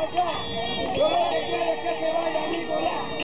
Yo lo que quiero es que se vaya Nicolás.